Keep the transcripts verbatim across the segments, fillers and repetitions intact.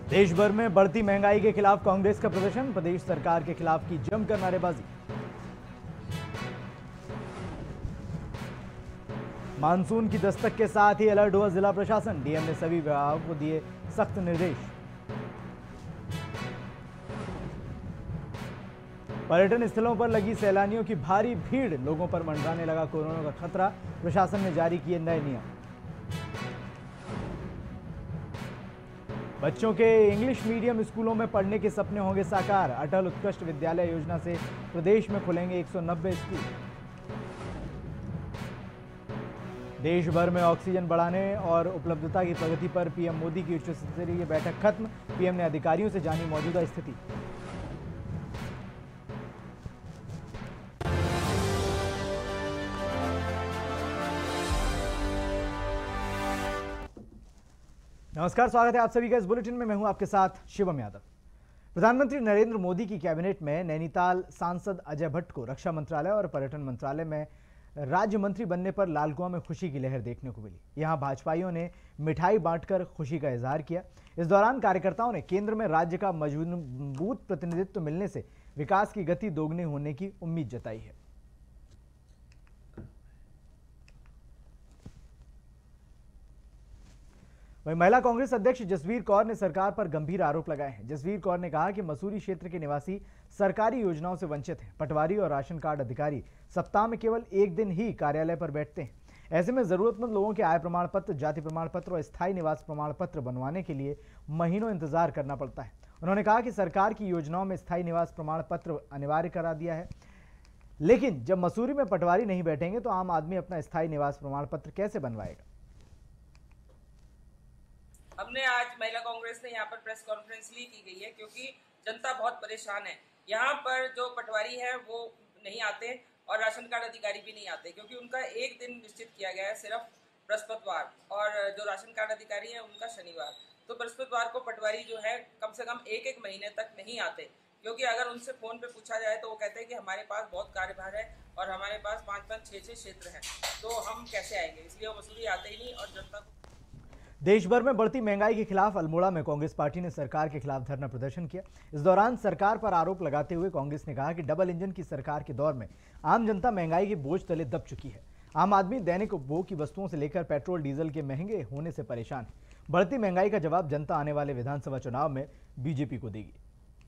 देश भर में बढ़ती महंगाई के खिलाफ कांग्रेस का प्रदर्शन, प्रदेश सरकार के खिलाफ की जमकर नारेबाजी। मानसून की दस्तक के साथ ही अलर्ट हुआ जिला प्रशासन, डीएम ने सभी विभागों को दिए सख्त निर्देश। पर्यटन स्थलों पर लगी सैलानियों की भारी भीड़, लोगों पर मंडराने लगा कोरोना का खतरा, प्रशासन ने जारी किए नए नियम। बच्चों के इंग्लिश मीडियम स्कूलों में पढ़ने के सपने होंगे साकार, अटल उत्कृष्ट विद्यालय योजना से प्रदेश में खुलेंगे एक सौ नब्बे स्कूल। देश भर में ऑक्सीजन बढ़ाने और उपलब्धता की प्रगति पर पीएम मोदी की उच्च स्तरीय बैठक खत्म, पीएम ने अधिकारियों से जानी मौजूदा स्थिति। नमस्कार, स्वागत है आप सभी का इस बुलेटिन में। मैं हूं आपके साथ शिवम यादव। प्रधानमंत्री नरेंद्र मोदी की कैबिनेट में नैनीताल सांसद अजय भट्ट को रक्षा मंत्रालय और पर्यटन मंत्रालय में राज्य मंत्री बनने पर लालकुआं में खुशी की लहर देखने को मिली। यहां भाजपाइयों ने मिठाई बांटकर खुशी का इजहार किया। इस दौरान कार्यकर्ताओं ने केंद्र में राज्य का मजबूत प्रतिनिधित्व मिलने से विकास की गति दोगुनी होने की उम्मीद जताई है। वहीं महिला कांग्रेस अध्यक्ष जसवीर कौर ने सरकार पर गंभीर आरोप लगाए हैं। जसवीर कौर ने कहा कि मसूरी क्षेत्र के निवासी सरकारी योजनाओं से वंचित हैं। पटवारी और राशन कार्ड अधिकारी सप्ताह में केवल एक दिन ही कार्यालय पर बैठते हैं। ऐसे में जरूरतमंद लोगों के आय प्रमाण पत्र, जाति प्रमाण पत्र और स्थायी निवास प्रमाण पत्र बनवाने के लिए महीनों इंतजार करना पड़ता है। उन्होंने कहा कि सरकार की योजनाओं में स्थायी निवास प्रमाण पत्र अनिवार्य करा दिया है, लेकिन जब मसूरी में पटवारी नहीं बैठेंगे तो आम आदमी अपना स्थायी निवास प्रमाण पत्र कैसे बनवाएगा। हमने आज महिला कांग्रेस ने यहाँ पर प्रेस कॉन्फ्रेंस ली की गई है क्योंकि जनता बहुत परेशान है। यहाँ पर जो पटवारी है वो नहीं आते और राशन कार्ड अधिकारी भी नहीं आते क्योंकि उनका एक दिन निश्चित किया गया है, सिर्फ बृहस्पतिवार, और जो राशन कार्ड अधिकारी है उनका शनिवार। तो बृहस्पतिवार को पटवारी जो है कम से कम एक एक महीने तक नहीं आते, क्योंकि अगर उनसे फोन पे पूछा जाए तो वो कहते हैं कि हमारे पास बहुत कार्यभार है और हमारे पास पाँच पाँच छः छः क्षेत्र हैं, तो हम कैसे आएंगे। इसलिए वो मसूरी आते ही नहीं और जनता को। देश भर में बढ़ती महंगाई के खिलाफ अल्मोड़ा में कांग्रेस पार्टी ने सरकार के खिलाफ धरना प्रदर्शन किया। इस दौरान सरकार पर आरोप लगाते हुए कांग्रेस ने कहा कि डबल इंजन की सरकार के दौर में आम जनता महंगाई के बोझ तले दब चुकी है। आम आदमी दैनिक उपभोग की वस्तुओं से लेकर पेट्रोल डीजल के महंगे होने से परेशान है। बढ़ती महंगाई का जवाब जनता आने वाले विधानसभा चुनाव में बीजेपी को देगी।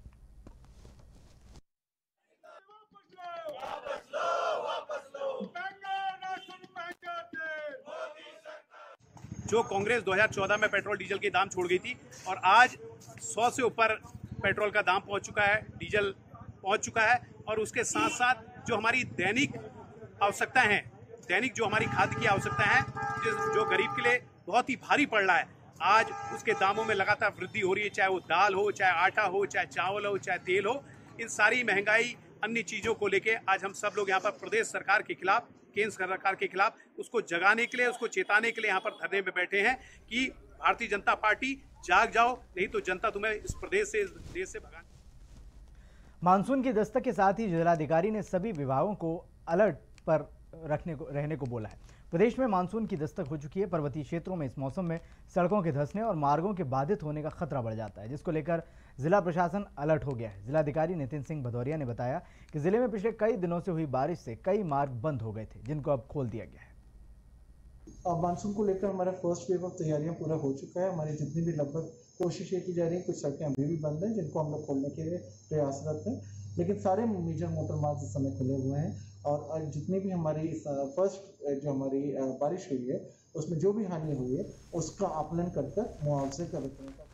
जो कांग्रेस दो हज़ार चौदह में पेट्रोल डीजल के दाम छोड़ गई थी और आज सौ से ऊपर पेट्रोल का दाम पहुंच चुका है, डीजल पहुंच चुका है, और उसके साथ साथ जो हमारी दैनिक आवश्यकता है, दैनिक जो हमारी खाद्य की आवश्यकता है, जो गरीब के लिए बहुत ही भारी पड़ रहा है, आज उसके दामों में लगातार वृद्धि हो रही है। चाहे वो दाल हो, चाहे आटा हो, चाहे चावल हो, चाहे तेल हो, इन सारी महंगाई अन्य चीज़ों को लेके आज हम सब लोग यहाँ पर प्रदेश सरकार के खिलाफ, केंद्र सरकार के खिलाफ, उसको जगाने के लिए, उसको चेताने के लिए यहाँ पर धरने में बैठे हैं कि भारतीय जनता पार्टी जाग जाओ, नहीं तो जनता तुम्हें इस प्रदेश से, इस देश से भगा। मानसून की दस्तक के साथ ही जिलाधिकारी ने सभी विभागों को अलर्ट पर रखने को रहने को बोला है। प्रदेश में मानसून की दस्तक हो चुकी है। पर्वतीय क्षेत्रों में इस मौसम में सड़कों के धंसने और मार्गों के बाधित होने का खतरा बढ़ जाता है, जिसको लेकर जिला प्रशासन अलर्ट हो गया है। जिलाधिकारी नितिन सिंह भदौरिया ने बताया कि जिले में पिछले कई दिनों से हुई बारिश से कई मार्ग बंद हो गए थे, जिनको अब खोल दिया गया है। मानसून को लेकर हमारा फर्स्ट वेव ऑफ तैयारियां पूरा हो चुका है। हमारी जितनी भी लगभग कोशिशें की जा रही हैं, कुछ सड़कें अभी भी बंद हैं जिनको हम लोग खोलने के लिए प्रयासरत हैं, लेकिन सारे मेजर मोटर मार्ग इस समय खुले हुए हैं। और जितनी भी हमारी फर्स्ट जो हमारी बारिश हुई है उसमें जो भी हानि हुई है उसका आकलन कर कर मुआवजे का वितरण कर।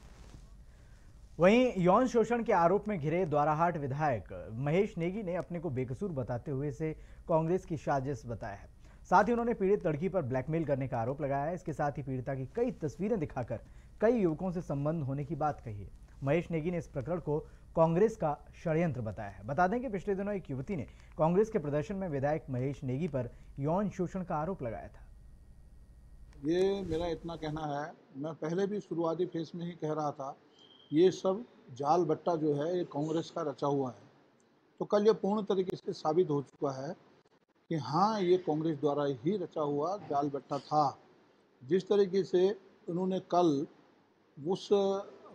वहीं यौन शोषण के आरोप में घिरे द्वाराहाट विधायक महेश नेगी ने अपने को बेकसूर बताते हुए इसे कांग्रेस की साजिश बताया है। साथ ही उन्होंने पीड़ित लड़की पर ब्लैकमेल करने का आरोप लगाया है। इसके साथ ही पीड़िता की कई तस्वीरें दिखाकर कई युवकों से संबंध होने की बात कही है। महेश नेगी ने इस प्रकरण को कांग्रेस का षड्यंत्र बताया है। बता दें कि पिछले दिनों एक युवती ने कांग्रेस के प्रदर्शन में विधायक महेश नेगी पर यौन शोषण का आरोप लगाया था। ये मेरा इतना कहना है, मैं पहले भी शुरुआती फेज में ही कह रहा था, ये सब जाल बट्टा जो है ये कांग्रेस का रचा हुआ है। तो कल ये पूर्ण तरीके से साबित हो चुका है कि हाँ, ये कांग्रेस द्वारा ही रचा हुआ जाल बट्टा था। जिस तरीके से उन्होंने कल उस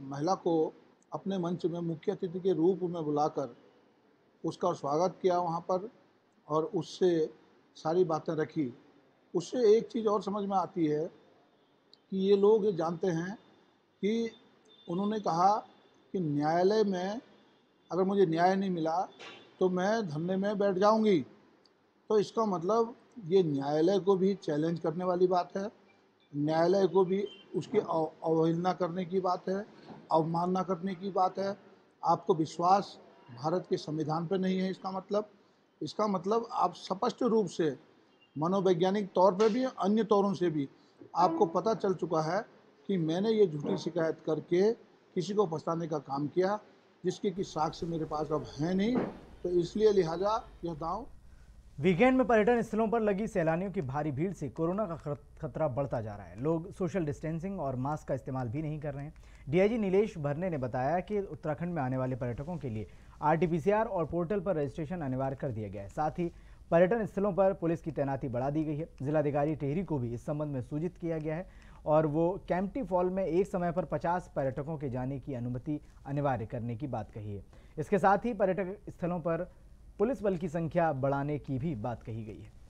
महिला को अपने मंच में मुख्य अतिथि के रूप में बुलाकर उसका स्वागत किया वहाँ पर और उससे सारी बातें रखी। उससे एक चीज़ और समझ में आती है कि ये लोग ये जानते हैं कि उन्होंने कहा कि न्यायालय में अगर मुझे न्याय नहीं मिला तो मैं धरने में बैठ जाऊंगी। तो इसका मतलब ये न्यायालय को भी चैलेंज करने वाली बात है, न्यायालय को भी उसकी अवहेलना करने की बात है, अवमानना करने की बात है। आपको विश्वास भारत के संविधान पर नहीं है इसका मतलब। इसका मतलब आप स्पष्ट रूप से मनोवैज्ञानिक तौर पर भी अन्य तौरों से भी आपको पता चल चुका है कि मैंने ये झूठी शिकायत करके किसी को फंसाने का काम किया, जिसके कि साक्ष्य मेरे पास अब है नहीं। तो इसलिए लिहाजा यह दांव। वीकेंड में पर्यटन स्थलों पर लगी सैलानियों की भारी भीड़ से कोरोना का खतरा बढ़ता जा रहा है। लोग सोशल डिस्टेंसिंग और मास्क का इस्तेमाल भी नहीं कर रहे हैं। डीआईजी नीलेश भरने ने बताया कि उत्तराखंड में आने वाले पर्यटकों के लिए आरटीपीसीआर और पोर्टल पर रजिस्ट्रेशन अनिवार्य कर दिया गया है। साथ ही पर्यटन स्थलों पर पुलिस की तैनाती बढ़ा दी गई है। जिलाधिकारी टिहरी को भी इस संबंध में सूचित किया गया है और वो कैंपटी फॉल में एक समय पर पचास पर्यटकों के जाने की अनुमति अनिवार्य करने की बात कही है। इसके साथ ही पर्यटक स्थलों पर पुलिस बल की संख्या बढ़ाने की भी बात कही गई है।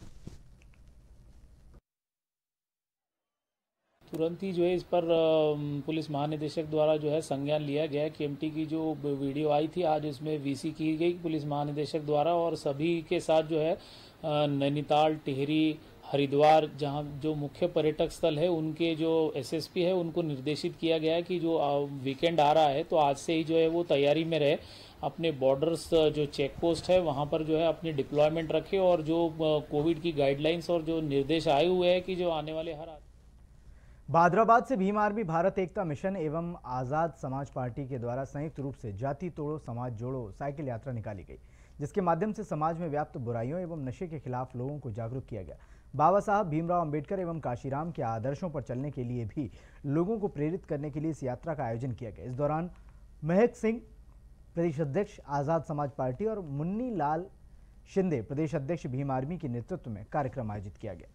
तुरंत ही जो है इस पर पुलिस महानिदेशक द्वारा जो है संज्ञान लिया गया। केएमटी की जो वीडियो आई थी आज उसमें वीसी की गई पुलिस महानिदेशक द्वारा और सभी के साथ जो है नैनीताल, टिहरी, हरिद्वार जहां जो मुख्य पर्यटक स्थल है उनके जो एसएसपी है उनको निर्देशित किया गया है कि जो वीकेंड आ रहा है तो आज से ही जो है वो तैयारी में रहे। अपने बॉर्डर्स जो चेक पोस्ट है वहां पर जो है अपनी डिप्लॉयमेंट रखे और जो कोविड की गाइडलाइंस और जो निर्देश आए हुए हैं कि जो आने वाले हर भादराबाद से भीम आर्मी भारत एकता मिशन एवं आज़ाद समाज पार्टी के द्वारा संयुक्त रूप से जाति तोड़ो समाज जोड़ो साइकिल यात्रा निकाली गई, जिसके माध्यम से समाज में व्याप्त बुराइयों एवं नशे के खिलाफ लोगों को जागरूक किया गया। बाबा साहब भीमराव अंबेडकर एवं काशीराम के आदर्शों पर चलने के लिए भी लोगों को प्रेरित करने के लिए इस यात्रा का आयोजन किया गया। इस दौरान महक सिंह प्रदेश अध्यक्ष आज़ाद समाज पार्टी और मुन्नी लाल शिंदे प्रदेश अध्यक्ष भीम आर्मी के नेतृत्व में कार्यक्रम आयोजित किया गया।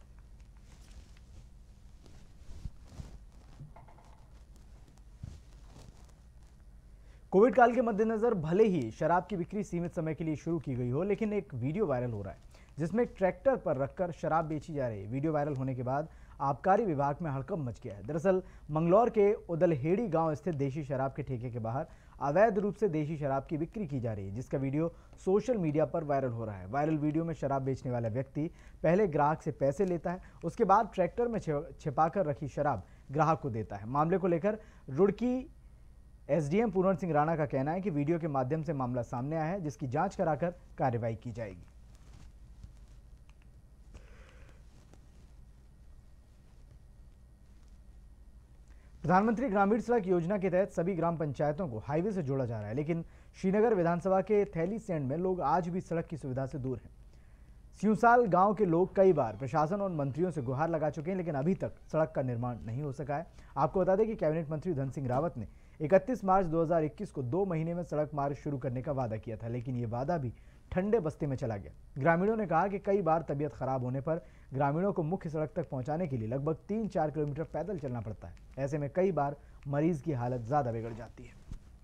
कोविड काल के मद्देनजर भले ही शराब की बिक्री सीमित समय के लिए शुरू की गई हो, लेकिन एक वीडियो वायरल हो रहा है जिसमें ट्रैक्टर पर रखकर शराब बेची जा रही है। वीडियो वायरल होने के बाद आबकारी विभाग में हड़कंप मच गया है। दरअसल मंगलौर के उदलहेड़ी गांव स्थित देशी शराब के ठेके के बाहर अवैध रूप से देशी शराब की बिक्री की जा रही है, जिसका वीडियो सोशल मीडिया पर वायरल हो रहा है। वायरल वीडियो में शराब बेचने वाला व्यक्ति पहले ग्राहक से पैसे लेता है, उसके बाद ट्रैक्टर में छिपाकर रखी शराब ग्राहक को देता है। मामले को लेकर रुड़की एसडीएम पूर्ण सिंह राणा का कहना है कि वीडियो के माध्यम से मामला सामने आया है, जिसकी जांच कराकर कार्रवाई की जाएगी। प्रधानमंत्री ग्रामीण सड़क योजना के तहत सभी ग्राम पंचायतों को हाईवे से जोड़ा जा रहा है, लेकिन श्रीनगर विधानसभा के थैली सेंड में लोग आज भी सड़क की सुविधा से दूर हैं। सियूसाल गांव के लोग कई बार प्रशासन और मंत्रियों से गुहार लगा चुके हैं, लेकिन अभी तक सड़क का निर्माण नहीं हो सका है। आपको बता दें कि कैबिनेट मंत्री धन सिंह रावत ने इकतीस मार्च दो हज़ार इक्कीस को दो महीने में सड़क मार्ग शुरू करने का वादा किया था, लेकिन ये वादा भी ठंडे बस्ते में चला गया। ग्रामीणों ने कहा कि कई बार तबीयत खराब होने पर ग्रामीणों को मुख्य सड़क तक पहुंचाने के लिए लगभग तीन चार किलोमीटर पैदल चलना पड़ता है। ऐसे में कई बार मरीज की हालत ज्यादा बिगड़ जाती है।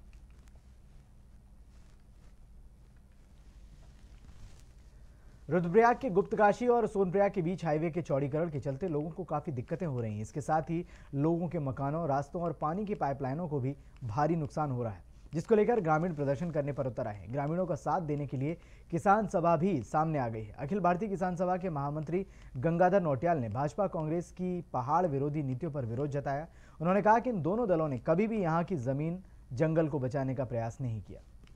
रुद्रप्रयाग के गुप्तकाशी और सोनप्रयाग के बीच हाईवे के चौड़ीकरण के चलते लोगों को काफी दिक्कतें हो रही हैं। इसके साथ ही लोगों के मकानों, रास्तों और पानी की पाइपलाइनों को भी भारी नुकसान हो रहा है, जिसको लेकर ग्रामीण प्रदर्शन करने पर उतर आए हैं। ग्रामीणों का साथ देने के लिए किसान सभा भी सामने आ गई है। अखिल भारतीय किसान सभा के महामंत्री गंगाधर नौटियाल ने भाजपा कांग्रेस की पहाड़ विरोधी नीतियों पर विरोध जताया। उन्होंने कहा कि इन दोनों दलों ने कभी भी यहाँ की जमीन, जंगल को बचाने का प्रयास नहीं किया।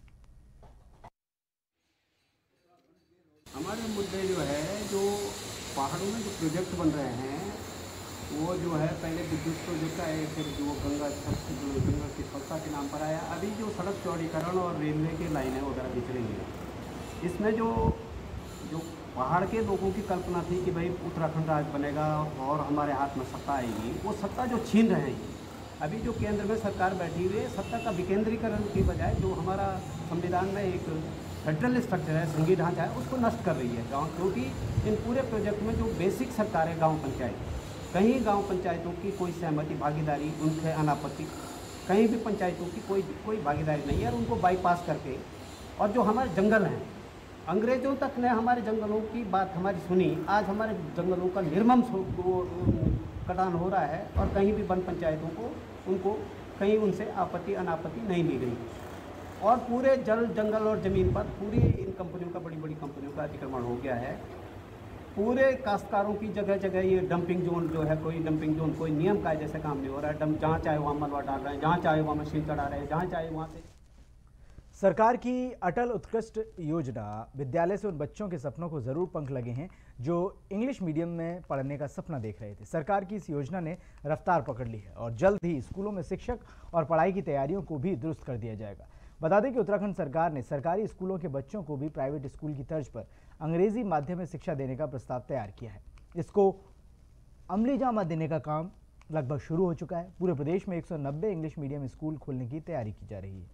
हमारे मुद्दे जो है, जो पहाड़ों में जो प्रोजेक्ट बन रहे हैं वो जो है पहले विद्युत प्रोजेक्ट आए, फिर जो गंगा जो गंगा की संस्था के नाम पर आया। अभी जो सड़क चौड़ीकरण और रेलवे की लाइनें वगैरह बिछ रही हैं, इसमें जो जो पहाड़ के लोगों की कल्पना थी कि भाई उत्तराखंड राज्य बनेगा और हमारे हाथ में सत्ता आएगी, वो सत्ता जो छीन रहे हैं। अभी जो केंद्र में सरकार बैठी हुई है, सत्ता का विकेंद्रीकरण की बजाय जो हमारा संविधान में एक फेडरल स्ट्रक्चर है, संघीय ढांचा है, उसको नष्ट कर रही है गाँव। क्योंकि इन पूरे प्रोजेक्ट में जो बेसिक सरकार है गाँव पंचायत, कहीं गांव पंचायतों की कोई सहमति, भागीदारी, उनके अनापत्ति कहीं भी पंचायतों की कोई कोई भागीदारी नहीं है और उनको बाईपास करके, और जो हमारे जंगल हैं, अंग्रेज़ों तक ने हमारे जंगलों की बात हमारी सुनी, आज हमारे जंगलों का निर्मम कटान हो रहा है और कहीं भी वन पंचायतों को उनको कहीं उनसे आपत्ति अनापत्ति नहीं ली गई और पूरे जल जंगल और ज़मीन पर पूरी इन कंपनियों का, बड़ी बड़ी कंपनियों का अतिक्रमण हो गया है। पूरे काश्तकारों की जगह जगह ये डंपिंग जोन जो है, कोई डंपिंग जोन कोई नियम कायदे से काम नहीं हो रहा है। डंप जहाँ चाहे वहाँ मलबा डाल रहे हैं, जहाँ चाहे वहाँ मशीन चढ़ा रहे हैं, जहाँ चाहे वहाँ से। सरकार की अटल उत्कृष्ट योजना विद्यालय से उन बच्चों के सपनों को जरूर पंख लगे हैं जो इंग्लिश मीडियम में पढ़ने का सपना देख रहे थे। सरकार की इस योजना ने रफ्तार पकड़ ली है और जल्द ही स्कूलों में शिक्षक और पढ़ाई की तैयारियों को भी दुरुस्त कर दिया जाएगा। बता दें कि उत्तराखंड सरकार ने सरकारी स्कूलों के बच्चों को भी प्राइवेट स्कूल की तर्ज पर अंग्रेजी माध्यम में शिक्षा देने का प्रस्ताव तैयार किया है। इसको अमली जामा देने का काम लगभग शुरू हो चुका है। पूरे प्रदेश में एक सौ नब्बे इंग्लिश मीडियम स्कूल खोलने की तैयारी की जा रही है।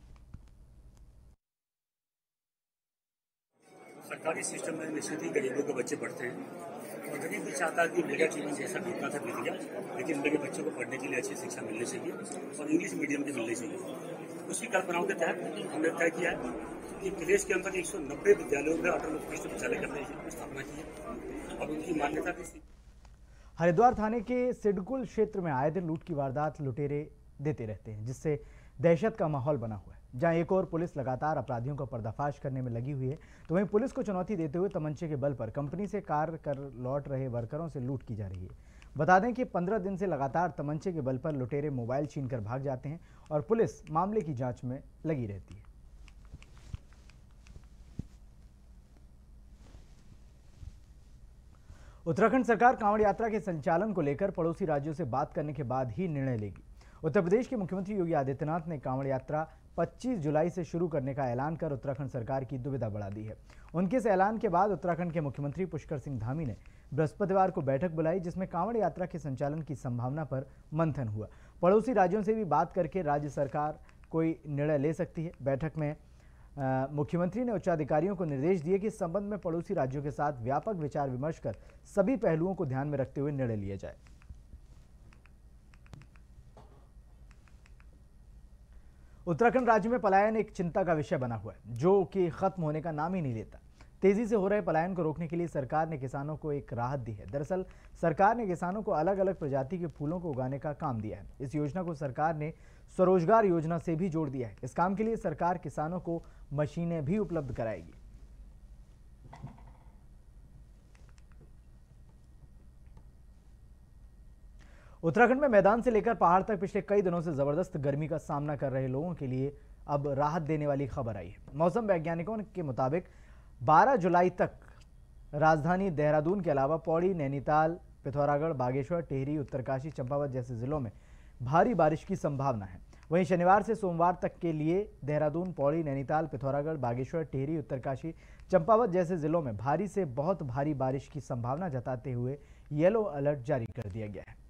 सरकारी सिस्टम में निश्चित ही गरीबों के बच्चे पढ़ते हैं और गरीब भी चाहता है कि मेरा जीवन जैसा बीतना था बीत गया, लेकिन मेरे बच्चों को पढ़ने के लिए अच्छी शिक्षा मिलनी चाहिए और इंग्लिश मीडियम की मिलनी चाहिए। उसी कल्पनाओं के तहत हमने तय किया है कि प्रदेश के अंदर एक सौ नब्बे विद्यालयों में अटल उत्कृष्ट विद्यालय करने की स्थापना की है और उनकी मान्यता की। हरिद्वार थाने के सिडकुल क्षेत्र में आए दिन लूट की वारदात लुटेरे देते रहते हैं, जिससे दहशत का माहौल बना हुआ है। जहां एक और पुलिस लगातार अपराधियों का पर्दाफाश करने में लगी हुई है, तो वहीं पुलिस को चुनौती देते हुए तमंचे के बल पर कंपनी से कार्य कर लौट रहे वर्करों से लूट की जा रही है। बता दें कि पंद्रह दिन से लगातार तमंचे के बल पर लुटेरे मोबाइल छीनकर भाग जाते हैं और पुलिस मामले की जांच में लगी रहती है। उत्तराखंड सरकार कांवड़ यात्रा के संचालन को लेकर पड़ोसी राज्यों से बात करने के बाद ही निर्णय लेगी। उत्तर प्रदेश के मुख्यमंत्री योगी आदित्यनाथ ने कांवड़ यात्रा पच्चीस जुलाई से शुरू करने का ऐलान कर उत्तराखंड सरकार की दुविधा बढ़ा दी है। उनके इस ऐलान के बाद उत्तराखंड के मुख्यमंत्री पुष्कर सिंह धामी ने बृहस्पतिवार को बैठक बुलाई, जिसमें कांवड़ यात्रा के संचालन की संभावना पर मंथन हुआ। पड़ोसी राज्यों से भी बात करके राज्य सरकार कोई निर्णय ले सकती है। बैठक में आ, मुख्यमंत्री ने उच्चाधिकारियों को निर्देश दिए कि इस संबंध में पड़ोसी राज्यों के साथ व्यापक विचार विमर्श कर सभी पहलुओं को ध्यान में रखते हुए निर्णय लिया जाए। उत्तराखंड राज्य में पलायन एक चिंता का विषय बना हुआ है, जो कि खत्म होने का नाम ही नहीं लेता। तेजी से हो रहे पलायन को रोकने के लिए सरकार ने किसानों को एक राहत दी है। दरअसल सरकार ने किसानों को अलग अलग प्रजाति के फूलों को उगाने का काम दिया है। इस योजना को सरकार ने स्वरोजगार योजना से भी जोड़ दिया है। इस काम के लिए सरकार किसानों को मशीनें भी उपलब्ध कराएगी। उत्तराखंड में मैदान से लेकर पहाड़ तक पिछले कई दिनों से जबरदस्त गर्मी का सामना कर रहे लोगों के लिए अब राहत देने वाली खबर आई है। मौसम वैज्ञानिकों के मुताबिक बारह जुलाई तक राजधानी देहरादून के अलावा पौड़ी, नैनीताल, पिथौरागढ़, बागेश्वर, टिहरी, उत्तरकाशी, चंपावत जैसे जिलों में भारी बारिश की संभावना है। वहीं शनिवार से सोमवार तक के लिए देहरादून, पौड़ी, नैनीताल, पिथौरागढ़, बागेश्वर, टिहरी, उत्तरकाशी, चंपावत जैसे जिलों में भारी से बहुत भारी बारिश की संभावना जताते हुए येलो अलर्ट जारी कर दिया गया है।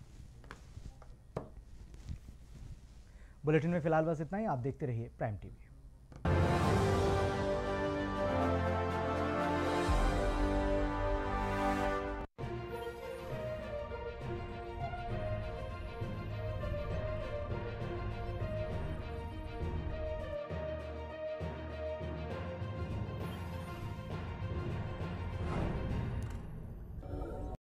बुलेटिन में फिलहाल बस इतना ही। आप देखते रहिए प्राइम टीवी।